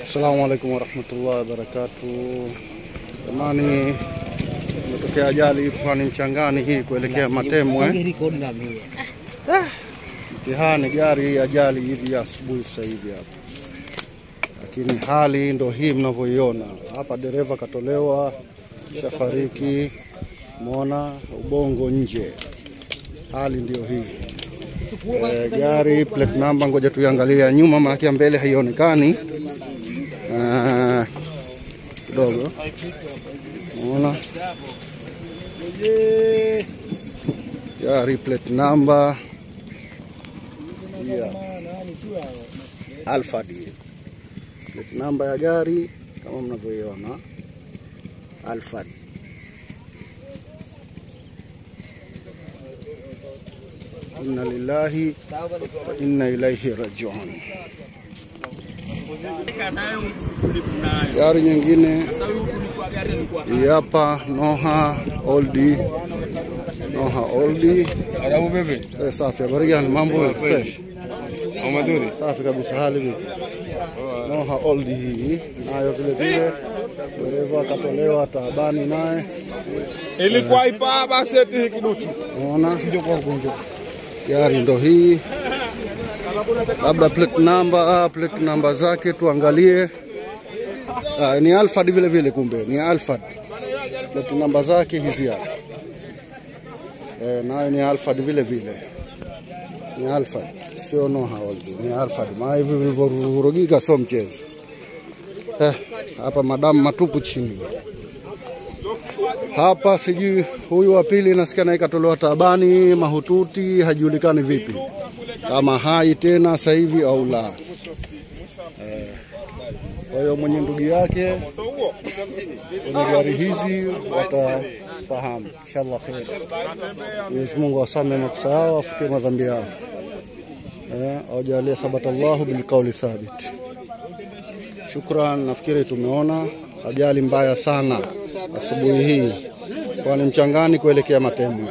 Assalamu alaikum warahmatullahi wabarakatuh. Jamani, imetokea ajali pwani Mchangani hii kuelekea Matemwe. Mtihani gari ajali hivi asubuhi sasa hivi hapa. Lakini hali ndo hii mnavyoiona. Hapa dereva katolewa, shafariki, muona ubongo nje. Hali ndio hii. Gari plate number ngoja tuiangalia nyuma maana mbele haionekani. Kidogo. Unaona? Gari plate number Alfa D. Plate number ya gari kama mnavyoiona Alfa D. Inna lillahi wa inna ilaihi rajiun. Gari nyingine hapa Noha Oldie. Noha Oldie. Adabu bebe. Safi, habari gani? Mambo fresh. Amaduri. Safi kabisa hali vipi? Noha Oldie hii nayo vile vile dereva katolewa taabani naye. Ilikuwa ipa basi eti kiduchu. Unaona? Gari ndo hii. Labda plate number zake tuangalie. Ni Alfa vile vile kumbe, ni Alfa. Plate number zake hizi hapa. Nayo ni Alfa vile vile. Ni Alfa. Sio Noha Oldie, ni Alfa. Maana hivi vilivyorugika sio mchezo. Hapa madamu matupu chini. Hapa sijui huyu wa pili nasikia naye katolewa taabani, mahututi, hajulikani vipi. Kama hai tena sasa hivi au la. Kwa hiyo mwenye ndugu yake kwenye gari hizi watafahamu. Inshallah khair. Mwenyezi Mungu asamehe makosa yao, afute madhambi yao. Ajalie thabata Allahu bil qawli thabit. Shukran, nafikiri tumeona ajali mbaya sana asubuhi hii pwani Mchangani kuelekea Matemwe.